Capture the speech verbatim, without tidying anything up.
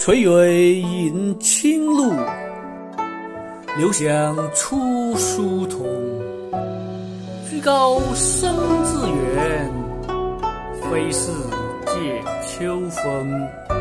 翠蕊映清露，留香出疏桐。居高声自远，非是藉秋风。